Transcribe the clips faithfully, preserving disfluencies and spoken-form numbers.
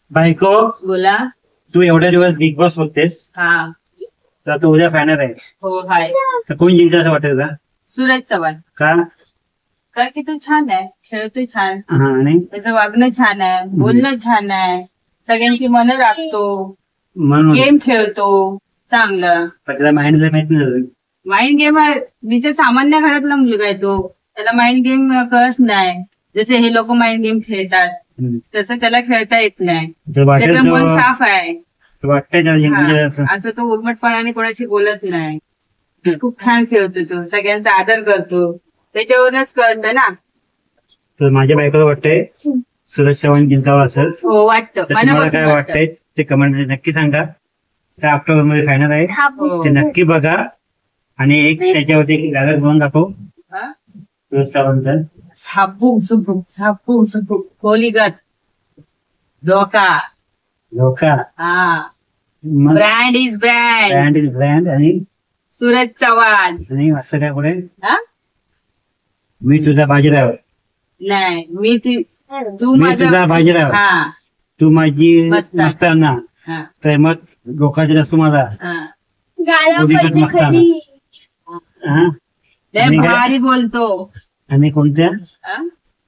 बायको बोला. तू एवढ्या दिवस बिग बॉस बघतेस हा. तर तू उद्या फायनल आहे हो हाय. तर कोण जिंकतं असं वाटतं तुला? सूरज चव्हाण. का? का की तो छान आहे, खेळतोय छान, हा आणि त्याचं वागणं छान आहे, बोलणं छान आहे, सगळ्यांची मनं राखतो, म्हणून गेम खेळतो चांगलं. पण त्याला माहिती माहित नाही अजून. माइंड गेम विषय सामान्य घरातला मुलगा आहे तो, त्याला माइंड गेम कळत नाही. जसे हे लोक माइंड गेम खेळतात हम्म. तसं त्याला खेळता येत नाही. तर वाटेल त्याचं मन तो- साफ आहे. वाटतंय त्याला जिंकलं असं. हा, असं तो उर्मटपणाने कोणाशी बोलत नाही. खूप छान खेळतो तो, सगळ्यांचा आदर करतो, त्याच्यावरूनच कळतं ना. तर माझ्या बायकोला वाटतंय सुरज चव्हाण जिंकावं असं. हो वाटतं, तर तुम्हाला मनापासून काय वाटतं. वाटतंय ते कमेंट मध्ये नक्की सांगा. सहा ऑक्टोबर मध्ये फायनल आहे हो. ते नक्की बघा. आणि एक त्याच्यावरती एक डायलॉग म्हणून दाखव हा? सुरज चव्हाणचा. झापू झुपू झापू झुपू खोलीगत धोका. लोका हा, brand is brand. Brand is brand. आणि सूरज चव्हाण. आणि असं काय पुढे हा? मी तुझा बाजीराव. नाही, मी तू तू मी माझा तुझा बाजीराव. हा तू माझी मस्तान. मस्ताना. हा तर मग लोकांची नसतो माझा. हा. उदीकट मस्ताना. हा? लय आणि काय? भारी बोलतो. आणि कोणत्या हा?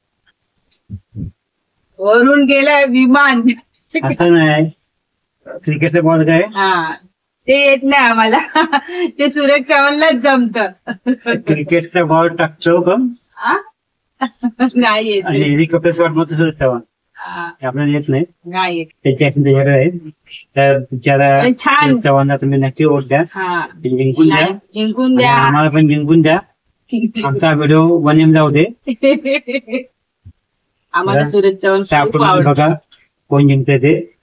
वरून गेलाय विमान. असं नाही क्रिकेटचा बॉल काय हा, ते येत नाही आम्हाला. ते सूरज चव्हाणलाच जमत. क्रिकेटचा बॉल टाकतो का नाही येत. आणि हेलिकॉप्टर शॉट मग सुरज चव्हाण. हा, हे आपल्याला येत नाही. नाही येत. त्याची ऍक्शन त्याच्याकडे आहे. तर बिचारा पण छान. सुरज चव्हाणला तुम्ही नक्की वोट द्या. हा, ते जिंकून द्या. लाईक जिंकून आणि द्या. आम्हाला पण जिंकून द्या. आमचा व्हिडिओ वन एम जाऊ दे. आम्हाला सूरज चव्हाण सहा खूप ऑक्टोबर आवडतो. बघा कोण जिंकते ते.